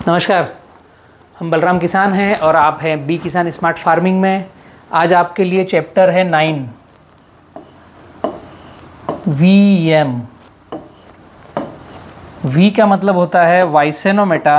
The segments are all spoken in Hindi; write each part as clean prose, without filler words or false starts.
नमस्कार, हम बलराम किसान हैं और आप हैं बी किसान स्मार्ट फार्मिंग में। आज आपके लिए चैप्टर है 9 वीएम। वी का मतलब होता है वाइसेनोमेटा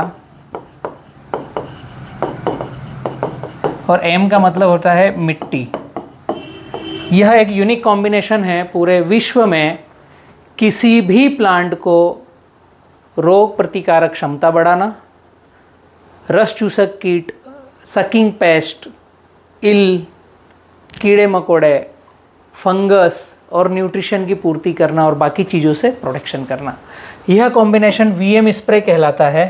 और एम का मतलब होता है मिट्टी। यह एक यूनिक कॉम्बिनेशन है पूरे विश्व में किसी भी प्लांट को रोग प्रतिकारक क्षमता बढ़ाना, रस चूसक कीट, सकिंग पेस्ट, इल, कीड़े मकोड़े, फंगस और न्यूट्रिशन की पूर्ति करना और बाकी चीज़ों से प्रोटेक्शन करना। यह कॉम्बिनेशन वीएम स्प्रे कहलाता है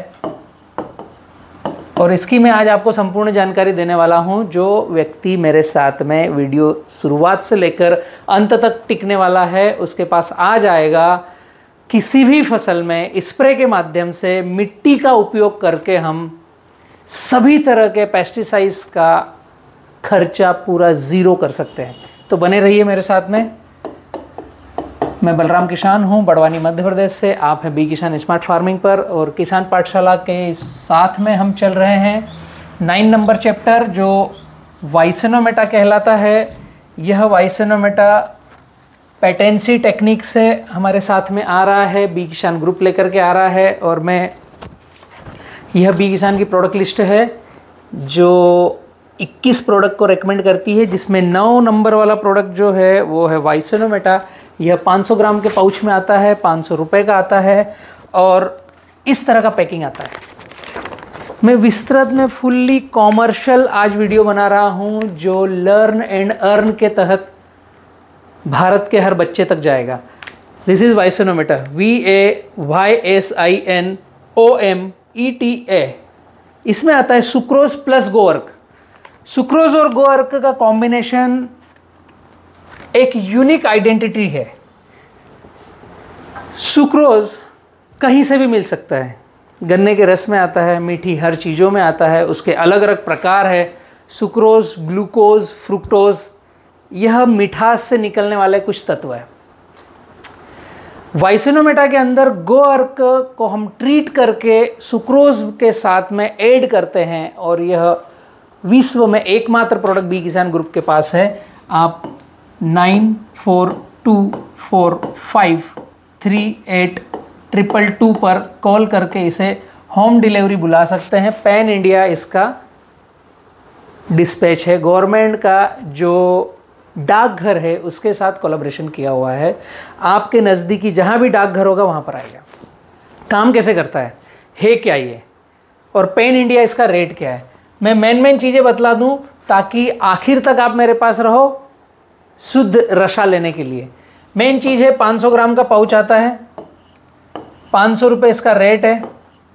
और इसकी मैं आज आपको संपूर्ण जानकारी देने वाला हूं। जो व्यक्ति मेरे साथ में वीडियो शुरुआत से लेकर अंत तक टिकने वाला है उसके पास आ जाएगा किसी भी फसल में स्प्रे के माध्यम से मिट्टी का उपयोग करके हम सभी तरह के पेस्टिसाइड्स का खर्चा पूरा ज़ीरो कर सकते हैं। तो बने रहिए मेरे साथ में। मैं बलराम किसान हूं, बड़वानी मध्य प्रदेश से। आप हैं बी किसान स्मार्ट फार्मिंग पर और किसान पाठशाला के साथ में हम चल रहे हैं 9 नंबर चैप्टर जो वाइसेनोमेटा कहलाता है। यह वाइसेनोमेटा पेटेंसी टेक्निक से हमारे साथ में आ रहा है, बी किसान ग्रुप लेकर के आ रहा है और यह बी किसान की प्रोडक्ट लिस्ट है जो 21 प्रोडक्ट को रेकमेंड करती है, जिसमें 9 नंबर वाला प्रोडक्ट जो है वो है वाइसेनोमेटा। यह 500 ग्राम के पाउच में आता है, 500 रुपये का आता है और इस तरह का पैकिंग आता है। मैं विस्तृत में फुल्ली कॉमर्शियल आज वीडियो बना रहा हूँ जो लर्न एंड अर्न के तहत भारत के हर बच्चे तक जाएगा। This is Vaysinometa, VAYSINOMETA। इसमें आता है सुक्रोज प्लस गोवर्क। सुक्रोज और गोवर्क का कॉम्बिनेशन एक यूनिक आइडेंटिटी है। सुक्रोज कहीं से भी मिल सकता है, गन्ने के रस में आता है, मीठी हर चीज़ों में आता है। उसके अलग अलग प्रकार है, सुक्रोज, ग्लूकोज, फ्रुक्टोज। यह मिठास से निकलने वाले कुछ तत्व है। वाइसेनोमेटा के अंदर गोवर्क को हम ट्रीट करके सुक्रोज के साथ में ऐड करते हैं और यह विश्व में एकमात्र प्रोडक्ट बी किसान ग्रुप के पास है। आप 9424538222 पर कॉल करके इसे होम डिलीवरी बुला सकते हैं। पैन इंडिया इसका डिस्पैच है। गवर्नमेंट का जो डाकघर है उसके साथ कोलैबोरेशन किया हुआ है। आपके नज़दीकी जहाँ भी डाकघर होगा वहाँ पर आएगा। काम कैसे करता है क्या ये, और पैन इंडिया इसका रेट क्या है, मैं मेन चीज़ें बतला दूँ ताकि आखिर तक आप मेरे पास रहो शुद्ध रसा लेने के लिए। मेन चीज़ है 500 ग्राम का पाउच आता है, 500 रुपये इसका रेट है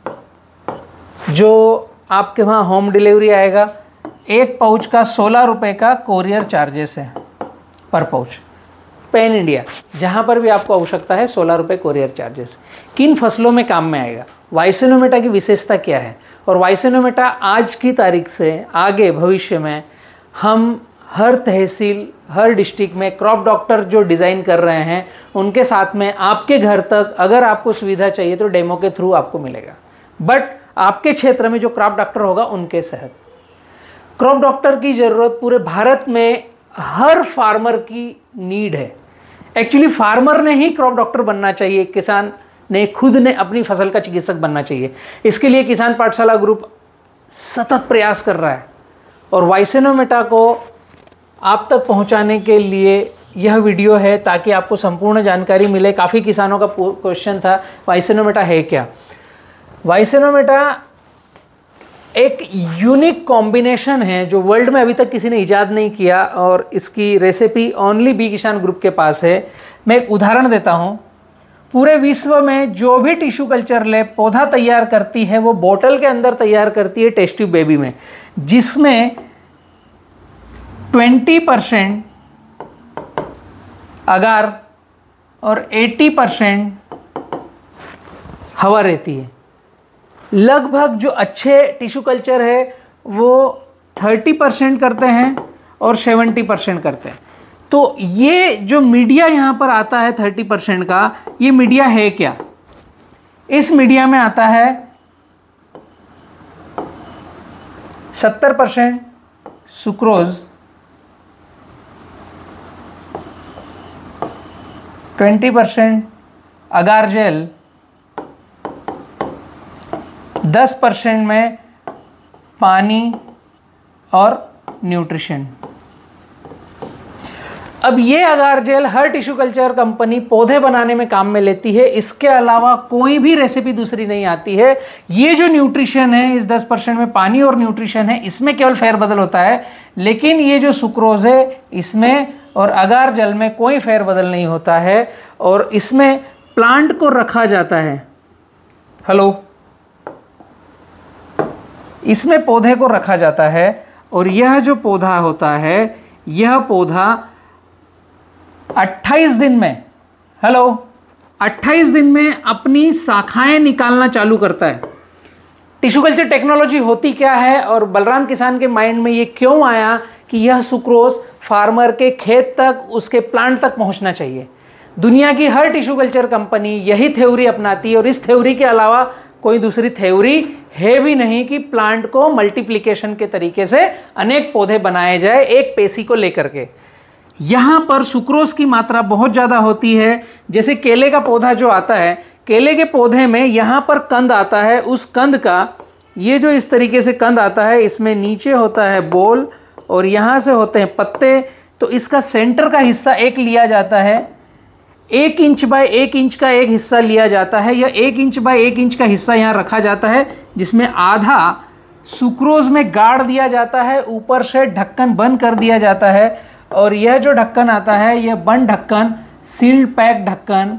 जो आपके वहाँ होम डिलीवरी आएगा। एक पाउच का 16 रुपये का कोरियर चार्जेस है पर पाउच। पैन इंडिया जहाँ पर भी आपको आवश्यकता है 16 रुपये कोरियर चार्जेस। किन फसलों में काम में आएगा, वाइसेनोमेटा की विशेषता क्या है और वाइसेनोमेटा आज की तारीख से आगे भविष्य में हम हर तहसील, हर डिस्ट्रिक्ट में क्रॉप डॉक्टर जो डिज़ाइन कर रहे हैं उनके साथ में आपके घर तक अगर आपको सुविधा चाहिए तो डेमो के थ्रू आपको मिलेगा। बट आपके क्षेत्र में जो क्रॉप डॉक्टर होगा उनके साथ क्रॉप डॉक्टर की ज़रूरत पूरे भारत में हर फार्मर की नीड है। एक्चुअली फार्मर ने ही क्रॉप डॉक्टर बनना चाहिए, किसान ने खुद ने अपनी फसल का चिकित्सक बनना चाहिए। इसके लिए किसान पाठशाला ग्रुप सतत प्रयास कर रहा है और वाइसेनोमेटा को आप तक पहुंचाने के लिए यह वीडियो है ताकि आपको संपूर्ण जानकारी मिले। काफ़ी किसानों का क्वेश्चन था वाइसेनोमेटा है क्या। वाइसेनोमेटा एक यूनिक कॉम्बिनेशन है जो वर्ल्ड में अभी तक किसी ने इजाद नहीं किया और इसकी रेसिपी ओनली बी किसान ग्रुप के पास है। मैं एक उदाहरण देता हूँ। पूरे विश्व में जो भी टिश्यू कल्चर लैब पौधा तैयार करती है वो बोतल के अंदर तैयार करती है टेस्ट ट्यूब बेबी में, जिसमें 20% अगार और 80% हवा रहती है। लगभग जो अच्छे टिश्यू कल्चर है वो 30% करते हैं और 70% करते हैं। तो ये जो मीडिया यहाँ पर आता है 30% का, ये मीडिया है क्या? इस मीडिया में आता है 70% सुक्रोज, 20% अगार जेल, 10% में पानी और न्यूट्रिशन। अब ये अगार जेल हर टिश्यू कल्चर कंपनी पौधे बनाने में काम में लेती है, इसके अलावा कोई भी रेसिपी दूसरी नहीं आती है। ये जो न्यूट्रिशन है, इस 10% में पानी और न्यूट्रिशन है, इसमें केवल फेरबदल होता है, लेकिन ये जो सुक्रोज है इसमें और अगार जेल में कोई फेरबदल नहीं होता है, और इसमें प्लांट को रखा जाता है। हेलो, इसमें पौधे को रखा जाता है, और यह जो पौधा होता है, यह पौधा 28 दिन में, हेलो, 28 दिन में अपनी शाखाएं निकालना चालू करता है। टिश्यू कल्चर टेक्नोलॉजी होती क्या है, और बलराम किसान के माइंड में ये क्यों आया कि यह सुक्रोज फार्मर के खेत तक, उसके प्लांट तक पहुंचना चाहिए। दुनिया की हर टिश्यू कल्चर कंपनी यही थ्योरी अपनाती है, और इस थ्योरी के अलावा कोई दूसरी थ्योरी है भी नहीं कि प्लांट को मल्टीप्लिकेशन के तरीके से अनेक पौधे बनाए जाए एक पेशी को लेकर के। यहाँ पर सुक्रोज की मात्रा बहुत ज़्यादा होती है। जैसे केले का पौधा जो आता है, केले के पौधे में यहाँ पर कंद आता है, उस कंद का ये जो इस तरीके से कंद आता है, इसमें नीचे होता है बोल और यहाँ से होते हैं पत्ते। तो इसका सेंटर का हिस्सा एक लिया जाता है, 1 इंच बाय 1 इंच का एक हिस्सा लिया जाता है, या 1 इंच बाय 1 इंच का हिस्सा यहाँ रखा जाता है, जिसमें आधा सुक्रोज में गाड़ दिया जाता है, ऊपर से ढक्कन बंद कर दिया जाता है। और यह जो ढक्कन आता है, यह बंद ढक्कन, सील्ड पैक ढक्कन,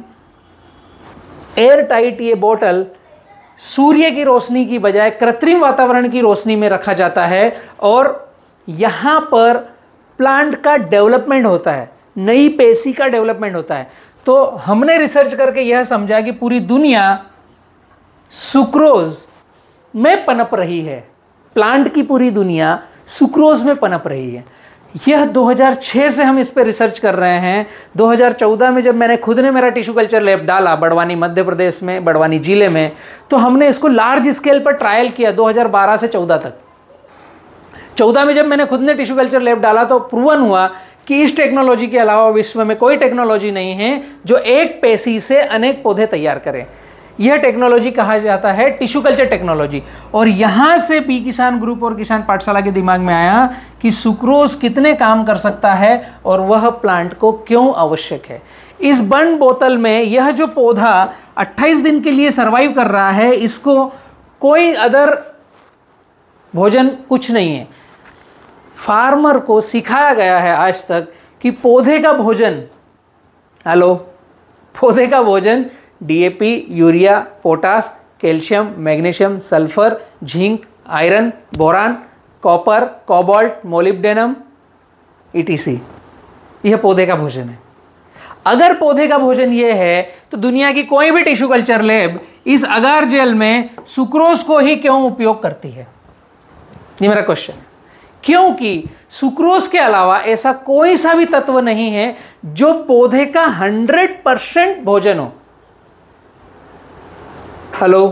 एयर टाइट ये बोतल सूर्य की रोशनी की बजाय कृत्रिम वातावरण की रोशनी में रखा जाता है, और यहाँ पर प्लांट का डेवलपमेंट होता है, नई पेशी का डेवलपमेंट होता है। तो हमने रिसर्च करके यह समझा कि पूरी दुनिया सुक्रोज में पनप रही है, प्लांट की पूरी दुनिया सुक्रोज में पनप रही है। यह 2006 से हम इस पे रिसर्च कर रहे हैं। 2014 में जब मैंने खुद ने मेरा टिश्यू कल्चर लैब डाला बड़वानी मध्य प्रदेश में, बड़वानी जिले में, तो हमने इसको लार्ज स्केल पर ट्रायल किया 2012 से 14 तक। 14 में जब मैंने खुद ने टिश्यू कल्चर लैब डाला तो प्रूवन हुआ कि इस टेक्नोलॉजी के अलावा विश्व में कोई टेक्नोलॉजी नहीं है जो एक पेशी से अनेक पौधे तैयार करें। यह टेक्नोलॉजी कहा जाता है टिश्यू कल्चर टेक्नोलॉजी। और यहाँ से बी किसान ग्रुप और किसान पाठशाला के दिमाग में आया कि सुक्रोज कितने काम कर सकता है और वह प्लांट को क्यों आवश्यक है। इस बंद बोतल में यह जो पौधा 28 दिन के लिए सरवाइव कर रहा है, इसको कोई अदर भोजन कुछ नहीं है। फार्मर को सिखाया गया है आज तक कि पौधे का भोजन, हेलो, पौधे का भोजन DAP, urea, potash, calcium, magnesium, sulphur, zinc, iron, boron, copper, cobalt, molybdenum etc, यह पौधे का भोजन है। अगर पौधे का भोजन यह है तो दुनिया की कोई भी टिश्यू कल्चर लैब इस अगार जेल में सुक्रोज को ही क्यों उपयोग करती है, ये मेरा क्वेश्चन है। क्योंकि सुक्रोज के अलावा ऐसा कोई सा भी तत्व नहीं है जो पौधे का 100% भोजन हो। हेलो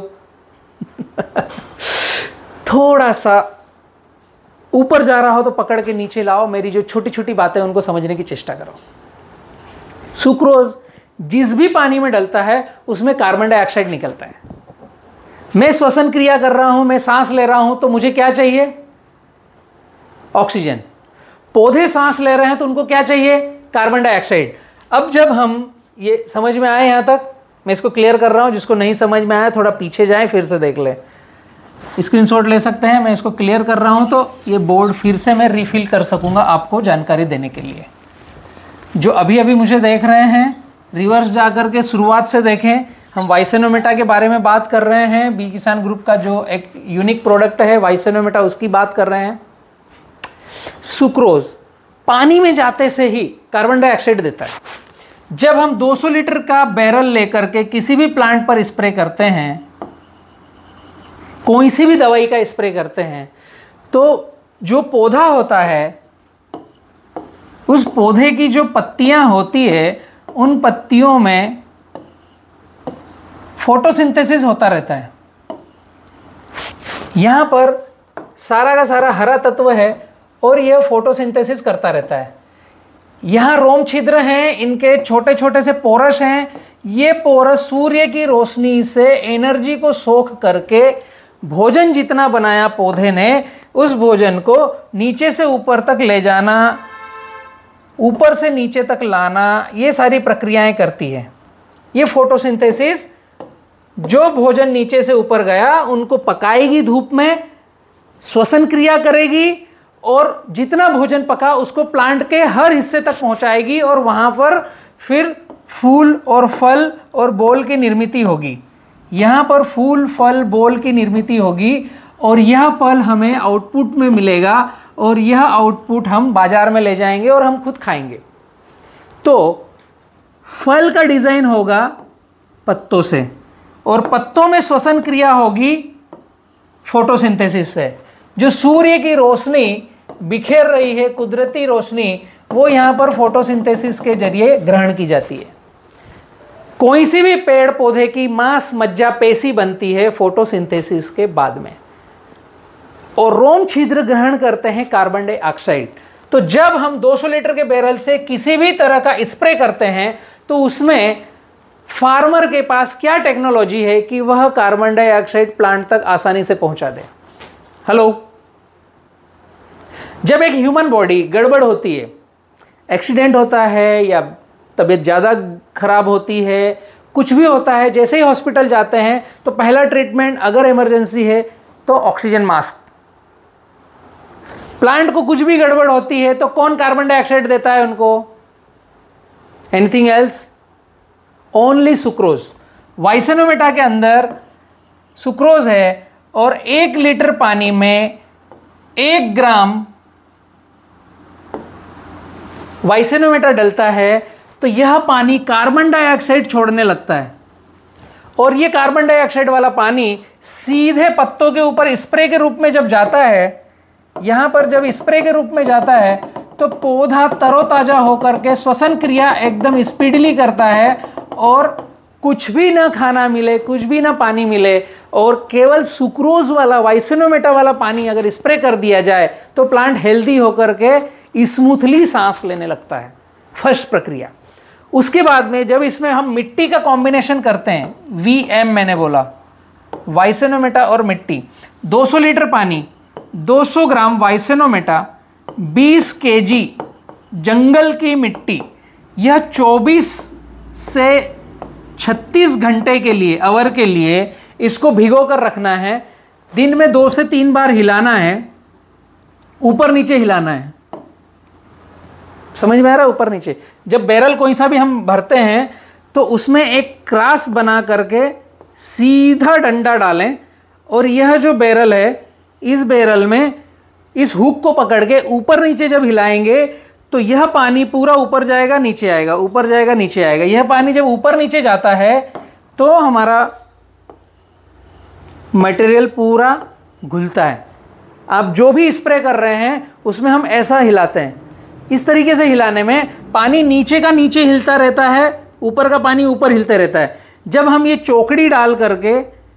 थोड़ा सा ऊपर जा रहा हो तो पकड़ के नीचे लाओ, मेरी जो छोटी छोटी बातें उनको समझने की चेष्टा करो। सुक्रोज जिस भी पानी में डलता है उसमें कार्बन डाइऑक्साइड निकलता है। मैं श्वसन क्रिया कर रहा हूं, मैं सांस ले रहा हूं, तो मुझे क्या चाहिए? ऑक्सीजन। पौधे सांस ले रहे हैं तो उनको क्या चाहिए? Carbon dioxide. अब जब हम ये समझ में आए यहां तक, मैं इसको क्लियर कर रहा हूं, जिसको नहीं समझ में आया थोड़ा पीछे जाए फिर से देख ले, स्क्रीनशॉट ले सकते हैं। मैं इसको क्लियर कर रहा हूं तो ये बोर्ड फिर से मैं रिफिल कर सकूंगा आपको जानकारी देने के लिए। जो अभी अभी मुझे देख रहे हैं, रिवर्स जाकर के शुरुआत से देखें। हम वाइसेनोमेटा के बारे में बात कर रहे हैं, बी किसान ग्रुप का जो एक यूनिक प्रोडक्ट है वाइसेनोमेटा, उसकी बात कर रहे हैं। सुक्रोज पानी में जाते से ही कार्बन डाइऑक्साइड देता है। जब हम 200 लीटर का बैरल लेकर के किसी भी प्लांट पर स्प्रे करते हैं, कोई सी भी दवाई का स्प्रे करते हैं, तो जो पौधा होता है उस पौधे की जो पत्तियां होती है, उन पत्तियों में फोटोसिंथेसिस होता रहता है। यहां पर सारा का सारा हरा तत्व है और यह फोटोसिंथेसिस करता रहता है। यहाँ रोम छिद्र हैं, इनके छोटे छोटे से पोरस हैं। ये पोरस सूर्य की रोशनी से एनर्जी को सोख करके भोजन जितना बनाया पौधे ने, उस भोजन को नीचे से ऊपर तक ले जाना, ऊपर से नीचे तक लाना, ये सारी प्रक्रियाएं करती है। ये फोटोसिंथेसिस जो भोजन नीचे से ऊपर गया उनको पकाएगी धूप में, श्वसन क्रिया करेगी और जितना भोजन पका उसको प्लांट के हर हिस्से तक पहुंचाएगी और वहां पर फिर फूल और फल और बोल की निर्मित होगी। यहाँ पर फूल फल बोल की निर्मित होगी और यह फल हमें आउटपुट में मिलेगा और यह आउटपुट हम बाजार में ले जाएंगे और हम खुद खाएंगे। तो फल का डिजाइन होगा पत्तों से और पत्तों में श्वसन क्रिया होगी फोटोसिंथेसिस से। जो सूर्य की रोशनी बिखेर रही है, कुदरती रोशनी, वो यहाँ पर फोटोसिंथेसिस के जरिए ग्रहण की जाती है। कोई सी भी पेड़ पौधे की मांस मज्जा पेशी बनती है फोटोसिंथेसिस के बाद में, और रोम छिद्र ग्रहण करते हैं कार्बन डाइऑक्साइड। तो जब हम 200 लीटर के बैरल से किसी भी तरह का स्प्रे करते हैं तो उसमें फार्मर के पास क्या टेक्नोलॉजी है कि वह कार्बन डाइऑक्साइड प्लांट तक आसानी से पहुंचा दे। हेलो, जब एक ह्यूमन बॉडी गड़बड़ होती है, एक्सीडेंट होता है या तबीयत ज़्यादा खराब होती है, कुछ भी होता है, जैसे ही हॉस्पिटल जाते हैं तो पहला ट्रीटमेंट अगर इमरजेंसी है तो ऑक्सीजन मास्क। प्लांट को कुछ भी गड़बड़ होती है तो कौन कार्बन डाइऑक्साइड देता है उनको? Anything else? Only sucrose. Vaysinometa के अंदर सुक्रोज है और 1 लीटर पानी में 1 ग्राम वाइसेनोमेटा डलता है तो यह पानी कार्बन डाइऑक्साइड छोड़ने लगता है और यह कार्बन डाइऑक्साइड वाला पानी सीधे पत्तों के ऊपर स्प्रे के रूप में जब जाता है, यहाँ पर जब स्प्रे के रूप में जाता है तो पौधा तरोताजा होकर के श्वसन क्रिया एकदम स्पीडली करता है और कुछ भी ना खाना मिले, कुछ भी ना पानी मिले और केवल सुक्रोज वाला वाइसेनोमेटा वाला पानी अगर स्प्रे कर दिया जाए तो प्लांट हेल्दी होकर के स्मूथली सांस लेने लगता है। फर्स्ट प्रक्रिया। उसके बाद में जब इसमें हम मिट्टी का कॉम्बिनेशन करते हैं, VM मैंने बोला, वाइसेनोमेटा और मिट्टी, 200 लीटर पानी, 200 ग्राम वाइसेनोमेटा, 20 kg जंगल की मिट्टी, यह 24 से 36 घंटे के लिए, आवर के लिए इसको भिगो कर रखना है। दिन में 2 से 3 बार हिलाना है, ऊपर नीचे हिलाना है। समझ में आ रहा है? ऊपर नीचे। जब बैरल कोई सा भी हम भरते हैं तो उसमें एक क्रॉस बना करके सीधा डंडा डालें और यह जो बैरल है, इस बैरल में इस हुक को पकड़ के ऊपर नीचे जब हिलाएंगे तो यह पानी पूरा ऊपर जाएगा, नीचे आएगा, ऊपर जाएगा, नीचे आएगा। यह पानी जब ऊपर नीचे जाता है तो हमारा मटेरियल पूरा घुलता है। आप जो भी स्प्रे कर रहे हैं उसमें हम ऐसा हिलाते हैं। इस तरीके से हिलाने में पानी नीचे का नीचे हिलता रहता है, ऊपर का पानी ऊपर हिलते रहता है। जब हम ये चौकड़ी डाल करके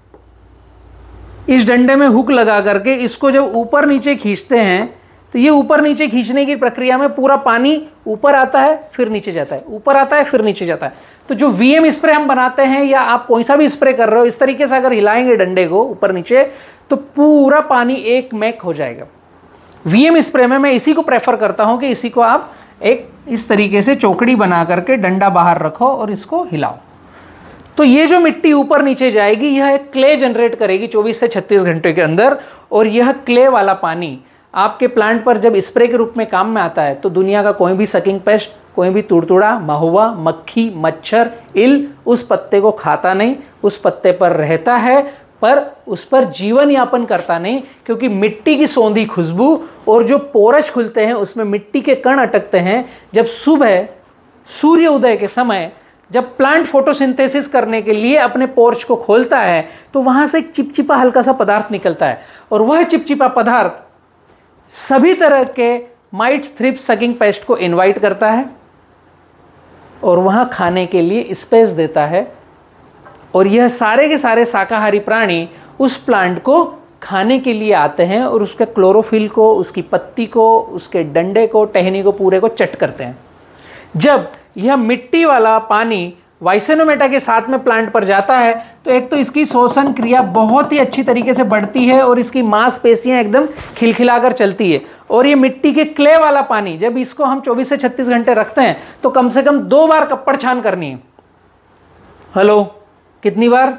इस डंडे में हुक लगा करके इसको जब ऊपर नीचे खींचते हैं तो ये ऊपर नीचे खींचने की प्रक्रिया में पूरा पानी ऊपर आता है फिर नीचे जाता है, ऊपर आता है फिर नीचे जाता है। तो जो VM स्प्रे हम बनाते हैं या आप कोई सा भी स्प्रे कर रहे हो, इस तरीके से अगर हिलाएंगे डंडे को ऊपर नीचे तो पूरा पानी एक मैक हो जाएगा। VM स्प्रे में मैं इसी को प्रेफर करता हूं कि इसी को आप एक इस तरीके से चौकड़ी बना करके डंडा बाहर रखो और इसको हिलाओ। तो ये जो मिट्टी ऊपर नीचे जाएगी यह एक क्ले जनरेट करेगी 24 से 36 घंटे के अंदर, और यह क्ले वाला पानी आपके प्लांट पर जब स्प्रे के रूप में काम में आता है तो दुनिया का कोई भी सकिंग पेस्ट, कोई भी तुड़तुड़ा, महुआ, मक्खी, मच्छर, इल उस पत्ते को खाता नहीं, उस पत्ते पर रहता है पर उस पर जीवन यापन करता नहीं, क्योंकि मिट्टी की सौंधी खुशबू और जो पोरस खुलते हैं उसमें मिट्टी के कण अटकते हैं। जब सुबह सूर्य उदय के समय जब प्लांट फोटोसिंथेसिस करने के लिए अपने पोर्च को खोलता है तो वहां से एक चिपचिपा हल्का सा पदार्थ निकलता है और वह चिपचिपा पदार्थ सभी तरह के माइट्स, थ्रिप्स, सकिंग पेस्ट को इनवाइट करता है और वहां खाने के लिए स्पेस देता है, और यह सारे के सारे शाकाहारी प्राणी उस प्लांट को खाने के लिए आते हैं और उसके क्लोरोफिल को, उसकी पत्ती को, उसके डंडे को, टहनी को, पूरे को चट करते हैं। जब यह मिट्टी वाला पानी वाइसेनोमेटा के साथ में प्लांट पर जाता है तो एक तो इसकी श्वसन क्रिया बहुत ही अच्छी तरीके से बढ़ती है और इसकी मांसपेशियां एकदम खिलखिलाकर चलती है। और ये मिट्टी के क्ले वाला पानी, जब इसको हम 24 से 36 घंटे रखते हैं तो कम से कम 2 बार कप्पड़ छान करनी है। हेलो, कितनी बार?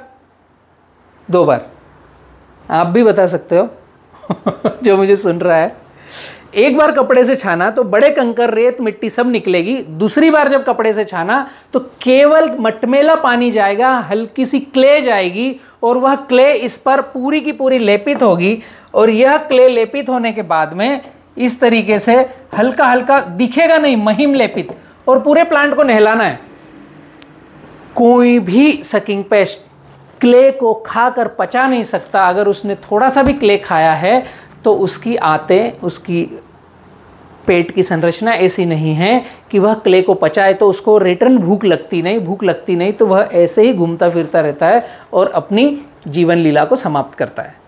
2 बार। आप भी बता सकते हो जो मुझे सुन रहा है। एक बार कपड़े से छाना तो बड़े कंकर, रेत, मिट्टी सब निकलेगी। दूसरी बार जब कपड़े से छाना तो केवल मटमेला पानी जाएगा, हल्की सी क्ले जाएगी और वह क्ले इस पर पूरी की पूरी लेपित होगी। और यह क्ले लेपित होने के बाद में इस तरीके से हल्का हल्का दिखेगा नहीं, महिम लेपित, और पूरे प्लांट को नहलाना है। कोई भी सकिंग पेस्ट क्ले को खाकर पचा नहीं सकता। अगर उसने थोड़ा सा भी क्ले खाया है तो उसकी आंतें, उसकी पेट की संरचना ऐसी नहीं है कि वह क्ले को पचाए, तो उसको रिटर्न भूख लगती नहीं तो वह ऐसे ही घूमता फिरता रहता है और अपनी जीवन लीला को समाप्त करता है।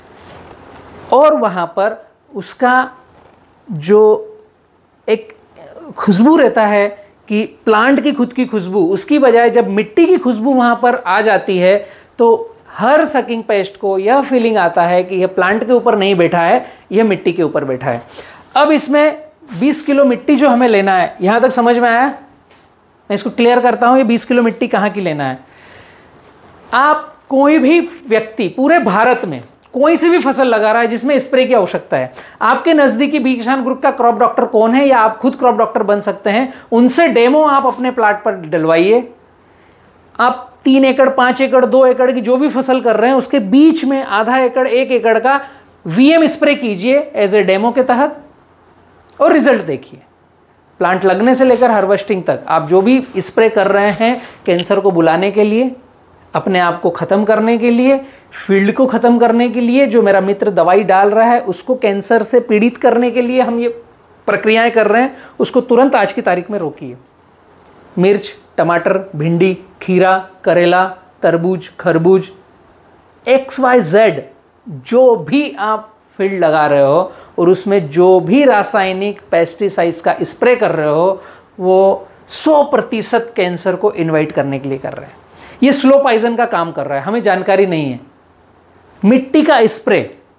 और वहाँ पर उसका जो एक खुशबू रहता है कि प्लांट की खुद की खुशबू, उसकी बजाय जब मिट्टी की खुशबू वहाँ पर आ जाती है तो हर सकिंग पेस्ट को यह फीलिंग आता है कि यह प्लांट के ऊपर नहीं बैठा है, यह मिट्टी के ऊपर बैठा है। अब इसमें 20 किलो मिट्टी जो हमें लेना है, यहाँ तक समझ में आया? मैं इसको क्लियर करता हूँ, ये 20 किलो मिट्टी कहाँ की लेना है। आप कोई भी व्यक्ति पूरे भारत में कोई सी भी फसल लगा रहा है जिसमें स्प्रे की आवश्यकता है, आपके नज़दीकी बी किसान ग्रुप का क्रॉप डॉक्टर कौन है या आप खुद क्रॉप डॉक्टर बन सकते हैं, उनसे डेमो आप अपने प्लाट पर डलवाइए। आप 3 एकड़, 5 एकड़, 2 एकड़ की जो भी फसल कर रहे हैं उसके बीच में आधा एकड़, 1 एकड़ का वीएम स्प्रे कीजिए एज ए डेमो के तहत और रिजल्ट देखिए। प्लांट लगने से लेकर हार्वेस्टिंग तक आप जो भी स्प्रे कर रहे हैं कैंसर को बुलाने के लिए, अपने आप को ख़त्म करने के लिए, फील्ड को ख़त्म करने के लिए, जो मेरा मित्र दवाई डाल रहा है उसको कैंसर से पीड़ित करने के लिए हम ये प्रक्रियाएं कर रहे हैं, उसको तुरंत आज की तारीख में रोकिए। मिर्च, टमाटर, भिंडी, खीरा, करेला, तरबूज, खरबूज, XYZ जो भी आप फील्ड लगा रहे हो और उसमें जो भी रासायनिक पेस्टिसाइड्स का स्प्रे कर रहे हो वो 100% कैंसर को इनवाइट करने के लिए कर रहे हैं। ये स्लो पॉइजन का काम कर रहा है, हमें जानकारी नहीं है। मिट्टी का स्प्रे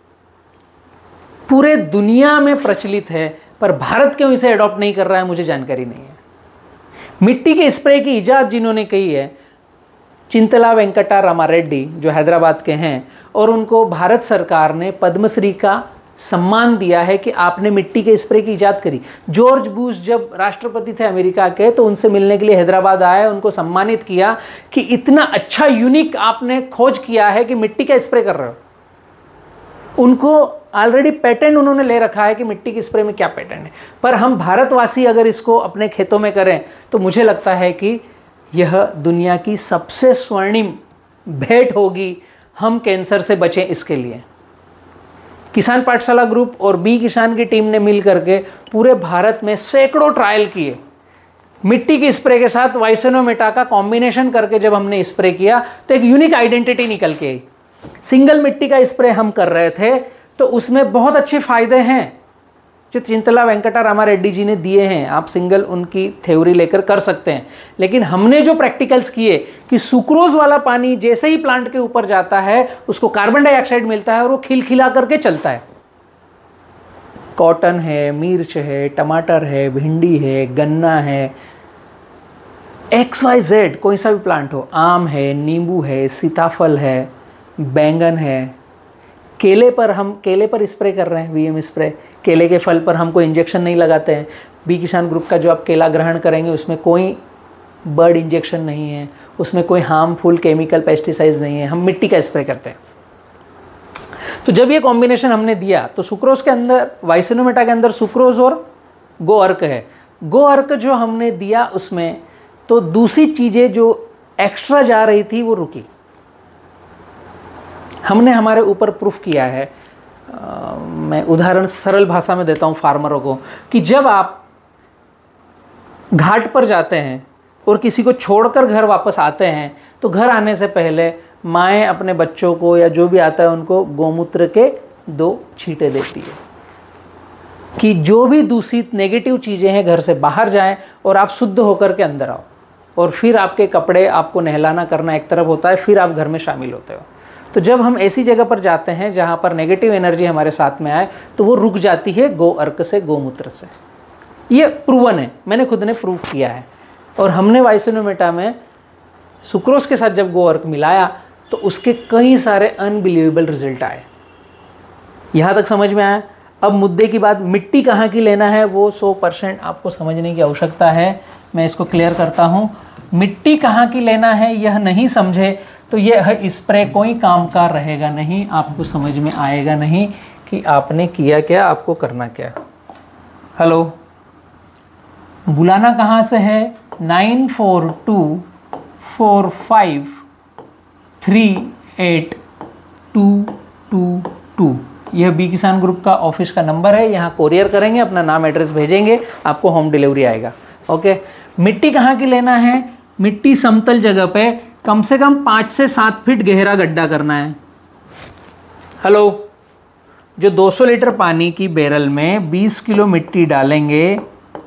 पूरे दुनिया में प्रचलित है पर भारत क्यों इसे अडॉप्ट नहीं कर रहा है मुझे जानकारी नहीं है। मिट्टी के स्प्रे की इजाज़त जिन्होंने की है चिंतला वेंकटा रामारेड्डी जो हैदराबाद के हैं, और उनको भारत सरकार ने पद्मश्री का सम्मान दिया है कि आपने मिट्टी के स्प्रे की इजाद करी। जॉर्ज बुश जब राष्ट्रपति थे अमेरिका के तो उनसे मिलने के लिए हैदराबाद आए, उनको सम्मानित किया कि इतना अच्छा यूनिक आपने खोज किया है कि मिट्टी का स्प्रे कर रहे हो। उनको ऑलरेडी पेटेंट उन्होंने ले रखा है कि मिट्टी के स्प्रे में क्या पेटेंट है, पर हम भारतवासी अगर इसको अपने खेतों में करें तो मुझे लगता है कि यह दुनिया की सबसे स्वर्णिम भेंट होगी। हम कैंसर से बचें इसके लिए किसान पाठशाला ग्रुप और बी किसान की टीम ने मिल करके पूरे भारत में सैकड़ों ट्रायल किए। मिट्टी की स्प्रे के साथ वाइसेनोमेटा का कॉम्बिनेशन करके जब हमने स्प्रे किया तो एक यूनिक आइडेंटिटी निकल के आई। सिंगल मिट्टी का स्प्रे हम कर रहे थे तो उसमें बहुत अच्छे फायदे हैं जो चिंतला वेंकटा रामारेड्डी जी ने दिए हैं। आप सिंगल उनकी थ्योरी लेकर कर सकते हैं, लेकिन हमने जो प्रैक्टिकल्स किए कि सुक्रोज वाला पानी जैसे ही प्लांट के ऊपर जाता है उसको कार्बन डाइऑक्साइड मिलता है और वो खिलखिला करके चलता है। कॉटन है, मिर्च है, टमाटर है, भिंडी है, गन्ना है, XYZ कोई सा भी प्लांट हो, आम है, नींबू है, सीताफल है, बैंगन है, केले पर हम केले पर स्प्रे कर रहे हैं वीएम स्प्रे। केले के फल पर हम कोई इंजेक्शन नहीं लगाते हैं। बी किसान ग्रुप का जो आप केला ग्रहण करेंगे उसमें कोई बर्ड इंजेक्शन नहीं है, उसमें कोई हार्मफुल केमिकल पेस्टिसाइड्स नहीं है, हम मिट्टी का स्प्रे करते हैं। तो जब ये कॉम्बिनेशन हमने दिया तो सुक्रोज के अंदर, वाइसेनोमेटा के अंदर सुक्रोज और गो अर्क है। गो अर्क जो हमने दिया उसमें तो दूसरी चीज़ें जो एक्स्ट्रा जा रही थी वो रुकी। हमने हमारे ऊपर प्रूफ किया है। मैं उदाहरण सरल भाषा में देता हूँ फार्मरों को कि जब आप घाट पर जाते हैं और किसी को छोड़कर घर वापस आते हैं तो घर आने से पहले माएँ अपने बच्चों को या जो भी आता है उनको गोमूत्र के 2 छींटे देती है कि जो भी दूषित नेगेटिव चीज़ें हैं घर से बाहर जाएं और आप शुद्ध होकर के अंदर आओ। और फिर आपके कपड़े, आपको नहलाना करना एक तरफ होता है, फिर आप घर में शामिल होते हो। तो जब हम ऐसी जगह पर जाते हैं जहाँ पर नेगेटिव एनर्जी हमारे साथ में आए तो वो रुक जाती है गो अर्क से, गोमूत्र से। ये प्रूवन है, मैंने खुद ने प्रूव किया है। और हमने वाइसिनोमेटा में सुक्रोज के साथ जब गो अर्क मिलाया तो उसके कई सारे अनबिलीवेबल रिजल्ट आए। यहाँ तक समझ में आया। अब मुद्दे की बात, मिट्टी कहाँ की लेना है वो 100% आपको समझने की आवश्यकता है। मैं इसको क्लियर करता हूँ। मिट्टी कहाँ की लेना है यह नहीं समझे तो यह स्प्रे कोई काम का रहेगा नहीं, आपको समझ में आएगा नहीं कि आपने किया क्या, आपको करना क्या। हेलो, बुलाना कहाँ से है? 9424538222। यह बी किसान ग्रुप का ऑफिस का नंबर है। यहाँ कोरियर करेंगे, अपना नाम एड्रेस भेजेंगे, आपको होम डिलीवरी आएगा। ओके। मिट्टी कहाँ की लेना है? मिट्टी समतल जगह पे कम से कम 5 से 7 फीट गहरा गड्ढा करना है। हेलो, जो 200 लीटर पानी की बैरल में 20 किलो मिट्टी डालेंगे,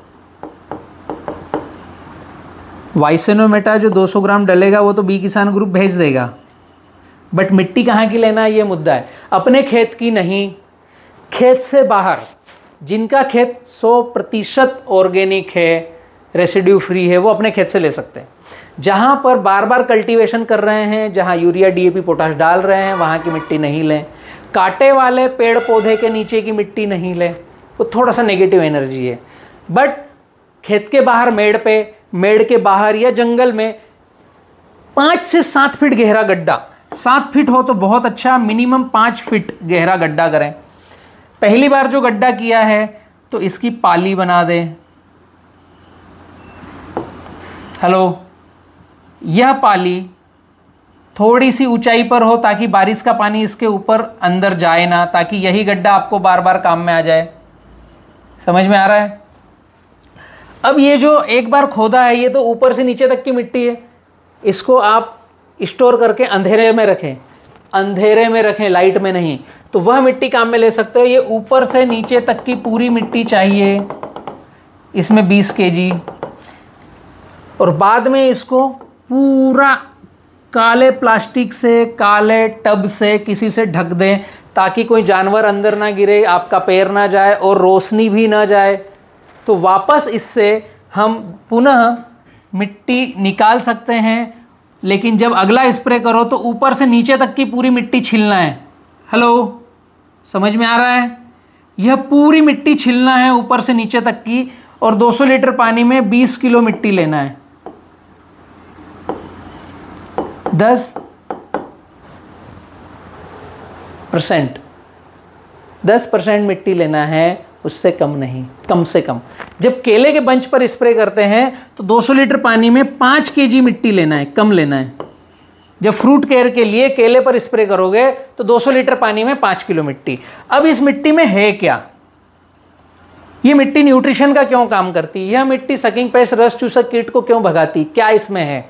वाइसिनोमेटा जो 200 ग्राम डलेगा वो तो बी किसान ग्रुप भेज देगा, बट मिट्टी कहाँ की लेना है ये मुद्दा है। अपने खेत की नहीं, खेत से बाहर, जिनका खेत 100% ऑर्गेनिक है, रेसिड्यू फ्री है, वो अपने खेत से ले सकते हैं। जहाँ पर बार बार कल्टीवेशन कर रहे हैं, जहाँ यूरिया डीएपी पोटाश डाल रहे हैं, वहाँ की मिट्टी नहीं लें। कांटे वाले पेड़ पौधे के नीचे की मिट्टी नहीं लें, वो थोड़ा सा नेगेटिव एनर्जी है। बट खेत के बाहर मेड़ पे, मेड़ के बाहर या जंगल में 5 से 7 फीट गहरा गड्ढा, 7 फीट हो तो बहुत अच्छा, मिनिमम 5 फीट गहरा गड्ढा करें। पहली बार जो गड्ढा किया है तो इसकी पाली बना दें। हेलो, यह पाली थोड़ी सी ऊंचाई पर हो ताकि बारिश का पानी इसके ऊपर अंदर जाए ना, ताकि यही गड्ढा आपको बार बार काम में आ जाए। समझ में आ रहा है? अब ये जो एक बार खोदा है ये तो ऊपर से नीचे तक की मिट्टी है, इसको आप स्टोर करके अंधेरे में रखें, अंधेरे में रखें, लाइट में नहीं, तो वह मिट्टी काम में ले सकते हो। ये ऊपर से नीचे तक की पूरी मिट्टी चाहिए, इसमें 20 kg। और बाद में इसको पूरा काले प्लास्टिक से, काले टब से किसी से ढक दें ताकि कोई जानवर अंदर ना गिरे, आपका पैर ना जाए और रोशनी भी ना जाए। तो वापस इससे हम पुनः मिट्टी निकाल सकते हैं, लेकिन जब अगला स्प्रे करो तो ऊपर से नीचे तक की पूरी मिट्टी छिलना है। हेलो, समझ में आ रहा है? यह पूरी मिट्टी छिलना है ऊपर से नीचे तक की, और 200 लीटर पानी में 20 किलो मिट्टी लेना है। 10% मिट्टी लेना है, उससे कम नहीं, कम से कम। जब केले के बंच पर स्प्रे करते हैं तो 200 लीटर पानी में 5 kg मिट्टी लेना है, कम लेना है। जब फ्रूट केयर के लिए केले पर स्प्रे करोगे तो 200 लीटर पानी में 5 किलो मिट्टी। अब इस मिट्टी में है क्या? ये मिट्टी न्यूट्रिशन का क्यों काम करती है? यह मिट्टी सकिंग पेस्ट, रस चूसक कीट को क्यों भगाती? क्या इसमें है?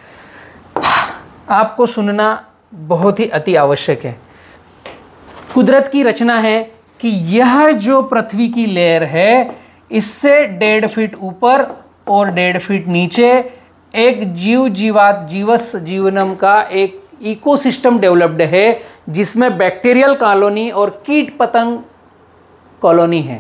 आपको सुनना बहुत ही अति आवश्यक है। कुदरत की रचना है कि यह जो पृथ्वी की लेयर है, इससे 1.5 फीट ऊपर और 1.5 फीट नीचे एक जीवस जीवनम का एक इकोसिस्टम डेवलप्ड है, जिसमें बैक्टीरियल कॉलोनी और कीट पतंग कॉलोनी है।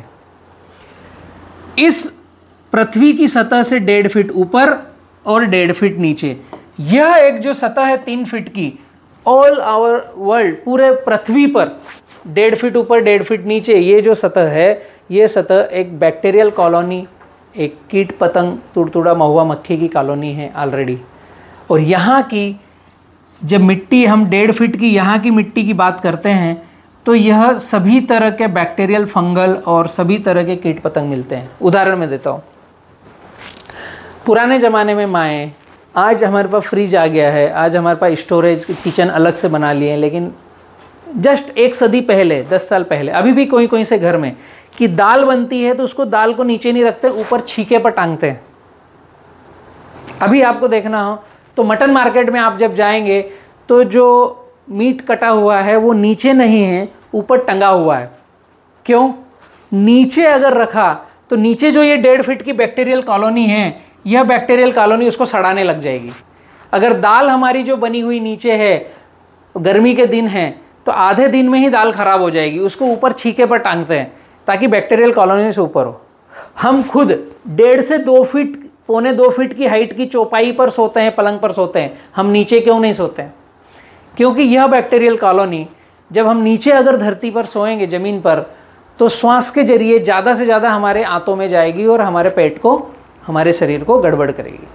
इस पृथ्वी की सतह से 1.5 फीट ऊपर और 1.5 फीट नीचे, यह एक जो सतह है 3 फीट की, ऑल आवर वर्ल्ड, पूरे पृथ्वी पर 1.5 फीट ऊपर 1.5 फीट नीचे ये जो सतह है, ये सतह एक बैक्टीरियल कॉलोनी, एक कीट पतंग, तुड़तुड़ा, महुआ, मक्खी की कॉलोनी है ऑलरेडी। और यहाँ की जब मिट्टी हम 1.5 फीट की यहाँ की मिट्टी की बात करते हैं तो यह सभी तरह के बैक्टीरियल, फंगल और सभी तरह के कीट पतंग मिलते हैं। उदाहरण मैं देता हूँ। पुराने ज़माने में माएँ, आज हमारे पास फ्रिज आ गया है, आज हमारे पास स्टोरेज किचन अलग से बना लिए हैं, लेकिन जस्ट 1 सदी पहले, 10 साल पहले, अभी भी कोई कोई से घर में कि दाल बनती है तो उसको दाल को नीचे नहीं रखते, ऊपर छीके पर टांगते हैं। अभी आपको देखना हो तो मटन मार्केट में आप जब जाएंगे तो जो मीट कटा हुआ है वो नीचे नहीं है, ऊपर टंगा हुआ है। क्यों? नीचे अगर रखा तो नीचे जो ये 1.5 फीट की बैक्टीरियल कॉलोनी है, यह बैक्टीरियल कॉलोनी उसको सड़ाने लग जाएगी। अगर दाल हमारी जो बनी हुई नीचे है, गर्मी के दिन है, तो आधे दिन में ही दाल खराब हो जाएगी। उसको ऊपर छीके पर टांगते हैं ताकि बैक्टीरियल कॉलोनी से ऊपर हो। हम खुद 1.5 से 2 फीट, पौने 2 फीट की हाइट की चौपाई पर सोते हैं, पलंग पर सोते हैं। हम नीचे क्यों नहीं सोते हैं? क्योंकि यह बैक्टीरियल कॉलोनी जब हम नीचे अगर धरती पर सोएंगे, ज़मीन पर, तो श्वास के जरिए ज़्यादा से ज़्यादा हमारे आंतों में जाएगी और हमारे पेट को, हमारे शरीर को गड़बड़ करेगी।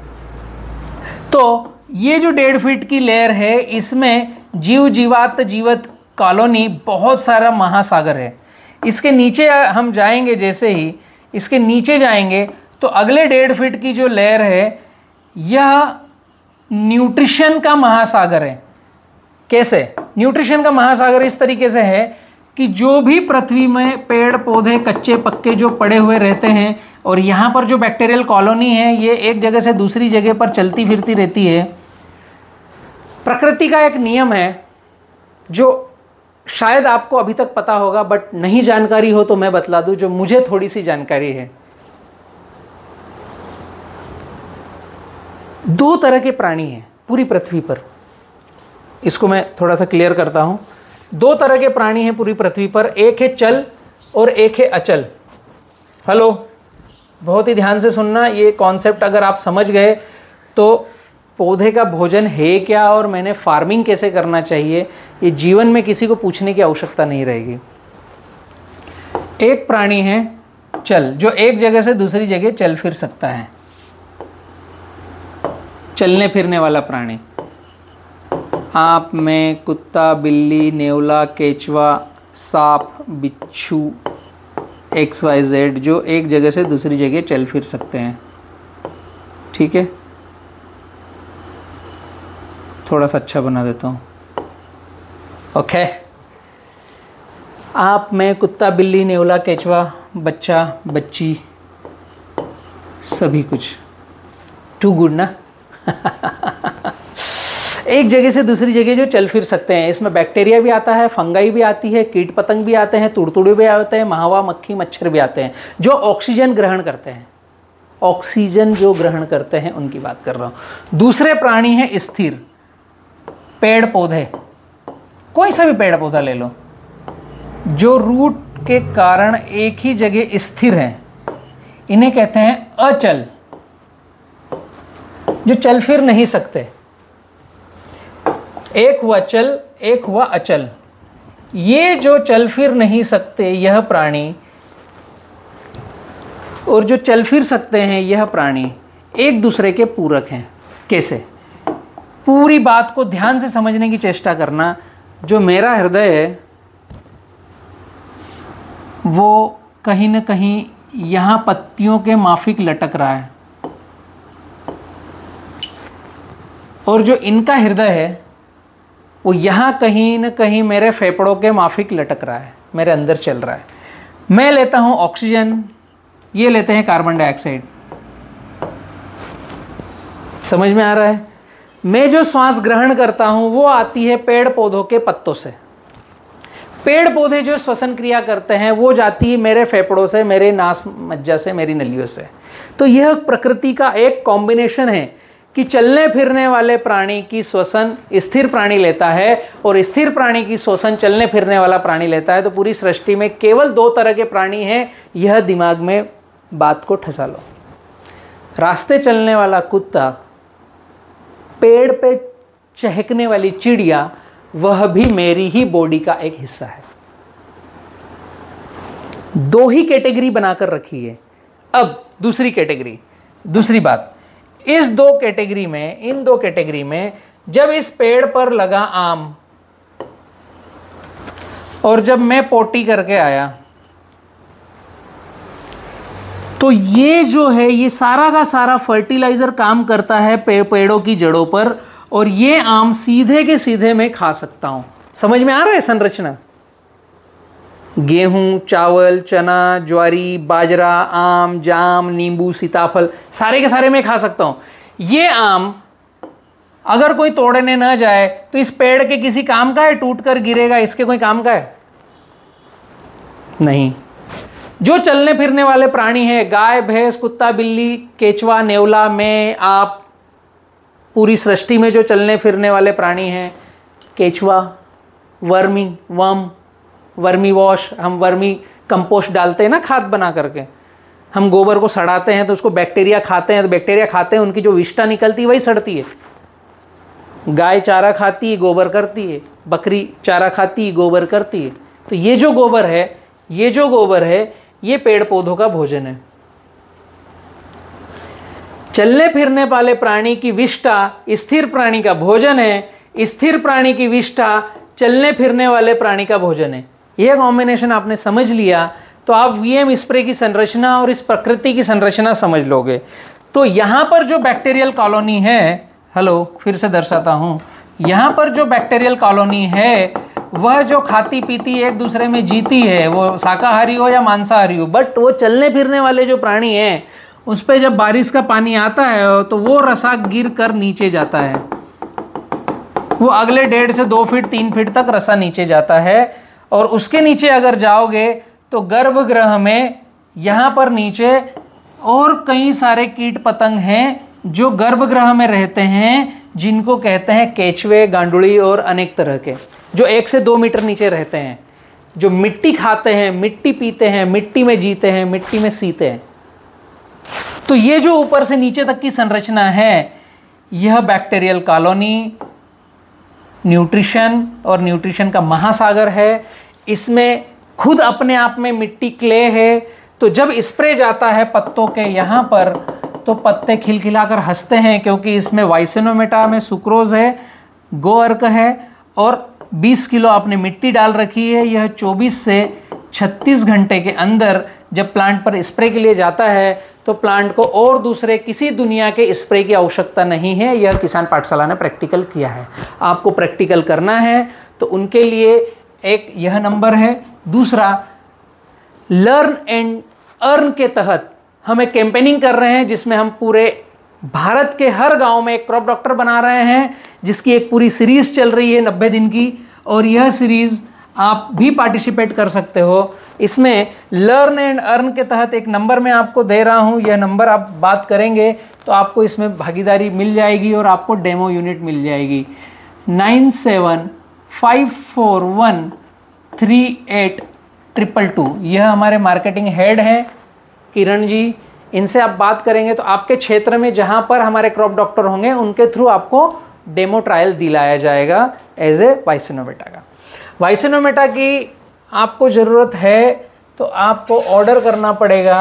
तो ये जो 1.5 फीट की लेयर है, इसमें जीवत कॉलोनी बहुत सारा महासागर है। इसके नीचे हम जाएंगे, जैसे ही इसके नीचे जाएंगे तो अगले 1.5 फीट की जो लेयर है, यह न्यूट्रिशन का महासागर है। कैसे? न्यूट्रिशन का महासागर इस तरीके से है कि जो भी पृथ्वी में पेड़ पौधे कच्चे पक्के जो पड़े हुए रहते हैं, और यहाँ पर जो बैक्टीरियल कॉलोनी है ये एक जगह से दूसरी जगह पर चलती फिरती रहती है। प्रकृति का एक नियम है जो शायद आपको अभी तक पता होगा, बट नहीं जानकारी हो तो मैं बतला दूं, जो मुझे थोड़ी सी जानकारी है। 2 तरह के प्राणी हैं पूरी पृथ्वी पर। इसको मैं थोड़ा सा क्लियर करता हूं। 2 तरह के प्राणी हैं पूरी पृथ्वी पर, एक है चल और एक है अचल। हेलो, बहुत ही ध्यान से सुनना। ये कॉन्सेप्ट अगर आप समझ गए तो पौधे का भोजन है क्या और मैंने फार्मिंग कैसे करना चाहिए, ये जीवन में किसी को पूछने की आवश्यकता नहीं रहेगी। एक प्राणी है चल, जो एक जगह से दूसरी जगह चल फिर सकता है, चलने फिरने वाला प्राणी। आप, मैं, कुत्ता, बिल्ली, नेवला, केचवा, सांप, बिच्छू, XYZ, जो एक जगह से दूसरी जगह चल फिर सकते हैं। ठीक है, थोड़ा सा अच्छा बना देता हूँ। ओके, आप, मैं, कुत्ता, बिल्ली, नेवला, केचवा, बच्चा, बच्ची, सभी कुछ टू गुड ना। एक जगह से दूसरी जगह जो चल फिर सकते हैं। इसमें बैक्टीरिया भी आता है, फंगाई भी आती है, कीट पतंग भी आते हैं, तुड़तुड़े भी आते हैं, महावा, मक्खी, मच्छर भी आते हैं, जो ऑक्सीजन ग्रहण करते हैं। ऑक्सीजन जो ग्रहण करते हैं उनकी बात कर रहा हूँ। दूसरे प्राणी हैं स्थिर, पेड़ पौधे। कोई सा भी पेड़ पौधा ले लो, जो रूट के कारण एक ही जगह स्थिर है, इन्हें कहते हैं अचल, जो चल फिर नहीं सकते। एक हुआ चल, एक हुआ अचल। ये जो चल फिर नहीं सकते यह प्राणी, और जो चल फिर सकते हैं यह प्राणी एक दूसरे के पूरक हैं। कैसे? पूरी बात को ध्यान से समझने की चेष्टा करना। जो मेरा हृदय है वो कहीं ना कहीं यहाँ पत्तियों के माफिक लटक रहा है, और जो इनका हृदय है वो यहाँ कहीं न कहीं मेरे फेफड़ों के माफिक लटक रहा है, मेरे अंदर चल रहा है। मैं लेता हूँ ऑक्सीजन, ये लेते हैं कार्बन डाइऑक्साइड। समझ में आ रहा है? मैं जो श्वास ग्रहण करता हूँ वो आती है पेड़ पौधों के पत्तों से। पेड़ पौधे जो श्वसन क्रिया करते हैं वो जाती है मेरे फेफड़ों से, मेरे नास मज्जा से, मेरी नलियों से। तो यह प्रकृति का एक कॉम्बिनेशन है कि चलने फिरने वाले प्राणी की श्वसन स्थिर प्राणी लेता है और स्थिर प्राणी की श्वसन चलने फिरने वाला प्राणी लेता है। तो पूरी सृष्टि में केवल 2 तरह के प्राणी हैं। यह दिमाग में बात को ठसा लो। रास्ते चलने वाला कुत्ता, पेड़ पे चहकने वाली चिड़िया, वह भी मेरी ही बॉडी का एक हिस्सा है। 2 ही कैटेगरी बनाकर रखी है। अब दूसरी कैटेगरी, दूसरी बात, इस 2 कैटेगरी में, इन 2 कैटेगरी में, जब इस पेड़ पर लगा आम और जब मैं पोटी करके आया, तो ये जो है ये सारा का सारा फर्टिलाइजर काम करता है पेड़ों की जड़ों पर, और ये आम सीधे के सीधे मैं खा सकता हूं। समझ में आ रहा है संरचना? गेहूं, चावल, चना, ज्वारी, बाजरा, आम, जाम, नींबू, सीताफल, सारे के सारे मैं खा सकता हूं। ये आम अगर कोई तोड़ने ना जाए तो इस पेड़ के किसी काम का है? टूट कर गिरेगा, इसके कोई काम का है? नहीं। जो चलने फिरने वाले प्राणी हैं, गाय, भैंस, कुत्ता, बिल्ली, केचवा, नेवला, मैं, आप, पूरी सृष्टि में जो चलने फिरने वाले प्राणी हैं, केचवा, वर्मी वॉश, हम वर्मी कंपोस्ट डालते हैं ना खाद बना करके, हम गोबर को सड़ाते हैं तो उसको बैक्टीरिया खाते हैं, तो बैक्टीरिया खाते हैं, उनकी जो विष्ठा निकलती है वही सड़ती है। गाय चारा खाती है, गोबर करती है, बकरी चारा खाती है, गोबर करती है। तो ये जो गोबर है ये पेड़ पौधों का भोजन है। चलने फिरने वाले प्राणी की विष्ठा स्थिर प्राणी का भोजन है, स्थिर प्राणी की विष्ठा चलने फिरने वाले प्राणी का भोजन है। यह कॉम्बिनेशन आपने समझ लिया तो आप वीएम स्प्रे की संरचना और इस प्रकृति की संरचना समझ लोगे। तो यहाँ पर जो बैक्टीरियल कॉलोनी है, फिर से दर्शाता हूँ, यहाँ पर जो बैक्टीरियल कॉलोनी है वह जो खाती पीती एक दूसरे में जीती है, वो शाकाहारी हो या मांसाहारी हो, बट वो चलने फिरने वाले जो प्राणी हैं उस पर जब बारिश का पानी आता है तो वो रसा गिर कर नीचे जाता है। वो अगले 1.5 से 2 फीट 3 फीट तक रसा नीचे जाता है। और उसके नीचे अगर जाओगे तो गर्भगृह में यहाँ पर नीचे और कई सारे कीट पतंग हैं जो गर्भगृह में रहते हैं, जिनको कहते हैं केचवे, गांडुड़ी और अनेक तरह के, जो 1 से 2 मीटर नीचे रहते हैं, जो मिट्टी खाते हैं, मिट्टी पीते हैं, मिट्टी में जीते हैं, मिट्टी में सीते हैं। तो ये जो ऊपर से नीचे तक की संरचना है, यह बैक्टीरियल कॉलोनी न्यूट्रिशन और न्यूट्रिशन का महासागर है। इसमें खुद अपने आप में मिट्टी क्ले है। तो जब स्प्रे जाता है पत्तों के यहाँ पर तो पत्ते खिलखिलाकर हंसते हैं, क्योंकि इसमें वाइसेनोमेटा में सुक्रोज है, गोअर्क है और 20 किलो आपने मिट्टी डाल रखी है। यह 24 से 36 घंटे के अंदर जब प्लांट पर स्प्रे के लिए जाता है तो प्लांट को और दूसरे किसी दुनिया के स्प्रे की आवश्यकता नहीं है। यह किसान पाठशाला ने प्रैक्टिकल किया है। आपको प्रैक्टिकल करना है तो उनके लिए एक यह नंबर है। दूसरा, लर्न एंड अर्न के तहत हम एक कैंपेनिंग कर रहे हैं जिसमें हम पूरे भारत के हर गांव में एक क्रॉप डॉक्टर बना रहे हैं, जिसकी एक पूरी सीरीज चल रही है 90 दिन की। और यह सीरीज आप भी पार्टिसिपेट कर सकते हो। इसमें लर्न एंड अर्न के तहत एक नंबर मैं आपको दे रहा हूं, यह नंबर आप बात करेंगे तो आपको इसमें भागीदारी मिल जाएगी और आपको डेमो यूनिट मिल जाएगी। 9754138222। यह हमारे मार्केटिंग हेड हैं किरण जी, इनसे आप बात करेंगे तो आपके क्षेत्र में जहां पर हमारे क्रॉप डॉक्टर होंगे उनके थ्रू आपको डेमो ट्रायल दिलाया जाएगा एज ए वाइसेनोमेटा का। वाइसेनोमेटा की आपको ज़रूरत है तो आपको ऑर्डर करना पड़ेगा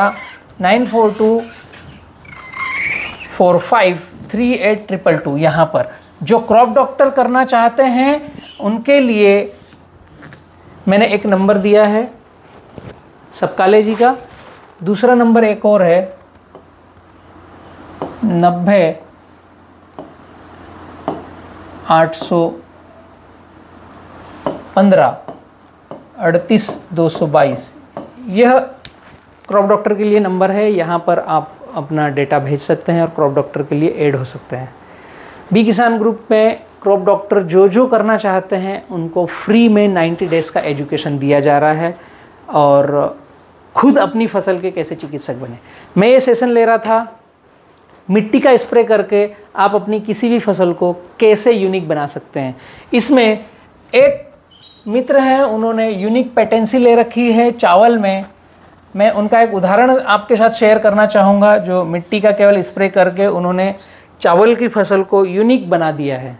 9424538322। यहाँ पर जो क्रॉप डॉक्टर करना चाहते हैं उनके लिए मैंने एक नंबर दिया है सबकाले जी का। दूसरा नंबर एक और है 90-815-38-222। यह क्रॉप डॉक्टर के लिए नंबर है। यहाँ पर आप अपना डेटा भेज सकते हैं और क्रॉप डॉक्टर के लिए ऐड हो सकते हैं। बी किसान ग्रुप में क्रॉप डॉक्टर जो करना चाहते हैं उनको फ्री में 90 डेज़ का एजुकेशन दिया जा रहा है और खुद अपनी फसल के कैसे चिकित्सक बने। मैं ये सेशन ले रहा था मिट्टी का स्प्रे करके आप अपनी किसी भी फसल को कैसे यूनिक बना सकते हैं। इसमें एक मित्र हैं, उन्होंने यूनिक पेटेंसी ले रखी है चावल में। मैं उनका एक उदाहरण आपके साथ शेयर करना चाहूँगा, जो मिट्टी का केवल स्प्रे करके उन्होंने चावल की फसल को यूनिक बना दिया है।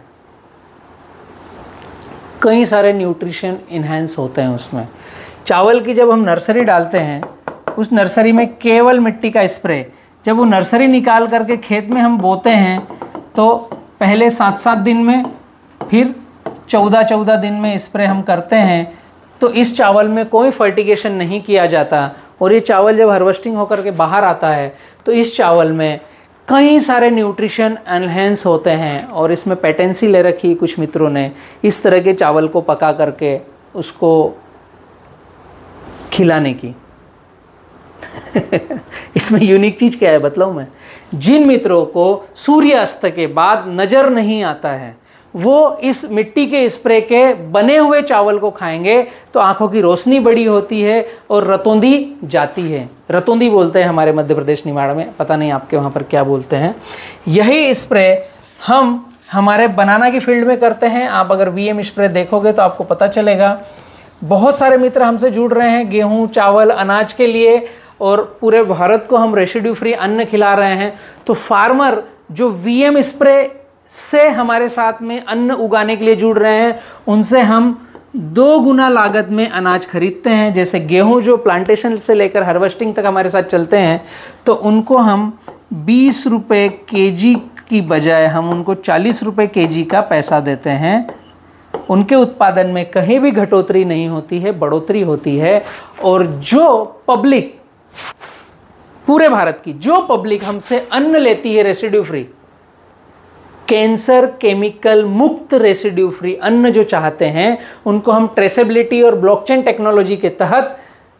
कई सारे न्यूट्रिशन इन्हेंस होते हैं उसमें। चावल की जब हम नर्सरी डालते हैं, उस नर्सरी में केवल मिट्टी का स्प्रे, जब वो नर्सरी निकाल करके खेत में हम बोते हैं तो पहले 7-7 दिन में, फिर 14-14 दिन में स्प्रे हम करते हैं। तो इस चावल में कोई फर्टिगेशन नहीं किया जाता और ये चावल जब हार्वेस्टिंग होकर के बाहर आता है तो इस चावल में कई सारे न्यूट्रिशन एनहेंस होते हैं। और इसमें पेटेंसी ले रखी कुछ मित्रों ने इस तरह के चावल को पका करके उसको खिलाने की। इसमें यूनिक चीज़ क्या है बतलाऊँ मैं? जिन मित्रों को सूर्यास्त के बाद नज़र नहीं आता है वो इस मिट्टी के स्प्रे के बने हुए चावल को खाएंगे तो आंखों की रोशनी बड़ी होती है और रतौंधी जाती है। रतौंधी बोलते हैं हमारे मध्य प्रदेश निमाड़ में, पता नहीं आपके वहाँ पर क्या बोलते हैं। यही स्प्रे हम हमारे बनाना की फील्ड में करते हैं। आप अगर वीएम स्प्रे देखोगे तो आपको पता चलेगा। बहुत सारे मित्र हमसे जुड़ रहे हैं गेहूं, चावल, अनाज के लिए, और पूरे भारत को हम रेसिड्यू फ्री अन्न खिला रहे हैं। तो फार्मर जो वीएम स्प्रे से हमारे साथ में अन्न उगाने के लिए जुड़ रहे हैं उनसे हम 2 गुना लागत में अनाज खरीदते हैं। जैसे गेहूं जो प्लांटेशन से लेकर हार्वेस्टिंग तक हमारे साथ चलते हैं तो उनको हम 20 रुपये केजी की बजाय हम उनको 40 रुपये केजी का पैसा देते हैं। उनके उत्पादन में कहीं भी घटोतरी नहीं होती है, बढ़ोतरी होती है। और जो पब्लिक, पूरे भारत की जो पब्लिक हमसे अन्न लेती है रेसिड्यू फ्री, कैंसर केमिकल मुक्त रेसिड्यू फ्री अन्न जो चाहते हैं उनको हम ट्रेसेबिलिटी और ब्लॉकचेन टेक्नोलॉजी के तहत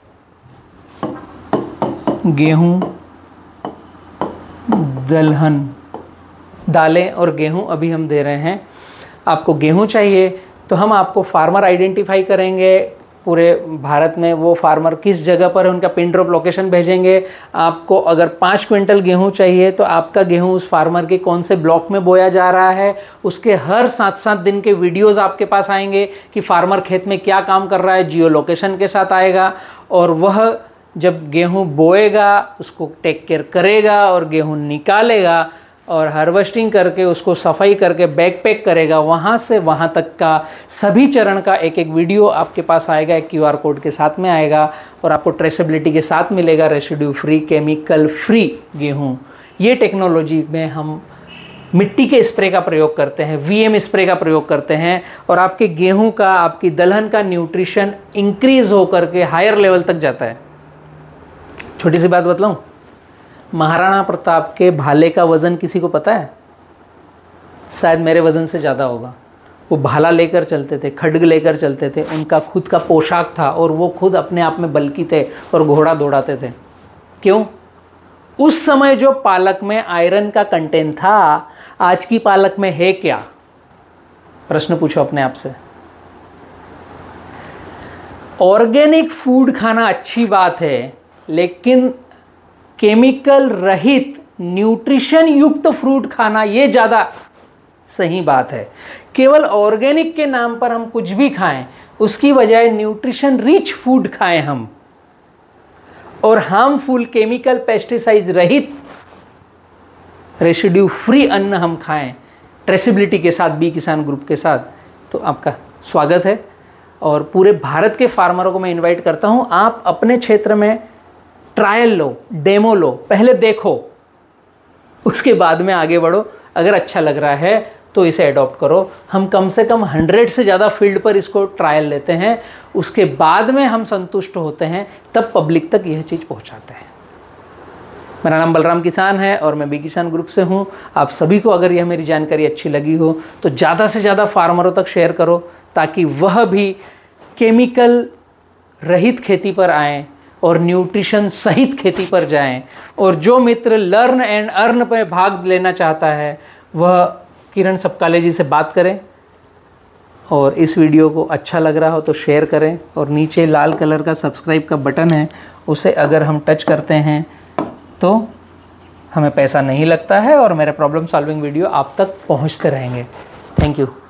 गेहूं, दलहन, दालें और गेहूं अभी हम दे रहे हैं। आपको गेहूं चाहिए तो हम आपको फार्मर आइडेंटिफाई करेंगे पूरे भारत में, वो फार्मर किस जगह पर है उनका पिन ड्रॉप लोकेशन भेजेंगे। आपको अगर 5 क्विंटल गेहूं चाहिए तो आपका गेहूं उस फार्मर के कौन से ब्लॉक में बोया जा रहा है उसके हर 7-7 दिन के वीडियोस आपके पास आएंगे कि फार्मर खेत में क्या काम कर रहा है, जियो लोकेशन के साथ आएगा। और वह जब गेहूं बोएगा उसको टेक केयर करेगा और गेहूं निकालेगा और हार्वेस्टिंग करके उसको सफाई करके बैग पैक करेगा, वहाँ से वहाँ तक का सभी चरण का एक एक वीडियो आपके पास आएगा, एक QR कोड के साथ में आएगा और आपको ट्रेसेबिलिटी के साथ मिलेगा रेसिड्यू फ्री, केमिकल फ्री गेहूं। ये टेक्नोलॉजी में हम मिट्टी के स्प्रे का प्रयोग करते हैं, वीएम स्प्रे का प्रयोग करते हैं और आपके गेहूं का, आपकी दलहन का न्यूट्रिशन इंक्रीज होकर के हायर लेवल तक जाता है। छोटी सी बात बतलाऊं, महाराणा प्रताप के भाले का वज़न किसी को पता है? शायद मेरे वज़न से ज़्यादा होगा। वो भाला लेकर चलते थे, खड्ग लेकर चलते थे, उनका खुद का पोशाक था और वो खुद अपने आप में बल्कि थे और घोड़ा दौड़ाते थे। क्यों? उस समय जो पालक में आयरन का कंटेंट था आज की पालक में है क्या? प्रश्न पूछो अपने आप से। ऑर्गेनिक फूड खाना अच्छी बात है, लेकिन केमिकल रहित न्यूट्रिशन युक्त फ्रूट खाना ये ज़्यादा सही बात है। केवल ऑर्गेनिक के नाम पर हम कुछ भी खाएं, उसकी बजाय न्यूट्रिशन रिच फूड खाएं हम, और हार्मफुल केमिकल पेस्टिसाइड रहित रेसिड्यू फ्री अन्न हम खाएं ट्रेसेबिलिटी के साथ, बी किसान ग्रुप के साथ, तो आपका स्वागत है। और पूरे भारत के फार्मरों को मैं इनवाइट करता हूं, आप अपने क्षेत्र में ट्रायल लो, डेमो लो, पहले देखो, उसके बाद में आगे बढ़ो। अगर अच्छा लग रहा है तो इसे अडॉप्ट करो। हम कम से कम 100 से ज़्यादा फील्ड पर इसको ट्रायल लेते हैं, उसके बाद में हम संतुष्ट होते हैं, तब पब्लिक तक यह चीज़ पहुंचाते हैं। मेरा नाम बलराम किसान है और मैं बी किसान ग्रुप से हूं। आप सभी को अगर यह मेरी जानकारी अच्छी लगी हो तो ज़्यादा से ज़्यादा फार्मरों तक शेयर करो, ताकि वह भी केमिकल रहित खेती पर आएँ और न्यूट्रिशन सहित खेती पर जाएं। और जो मित्र लर्न एंड अर्न पर भाग लेना चाहता है वह किरण सपकाले जी से बात करें, और इस वीडियो को अच्छा लग रहा हो तो शेयर करें, और नीचे लाल कलर का सब्सक्राइब का बटन है, उसे अगर हम टच करते हैं तो हमें पैसा नहीं लगता है और मेरे प्रॉब्लम सॉल्विंग वीडियो आप तक पहुंचते रहेंगे। Thank you.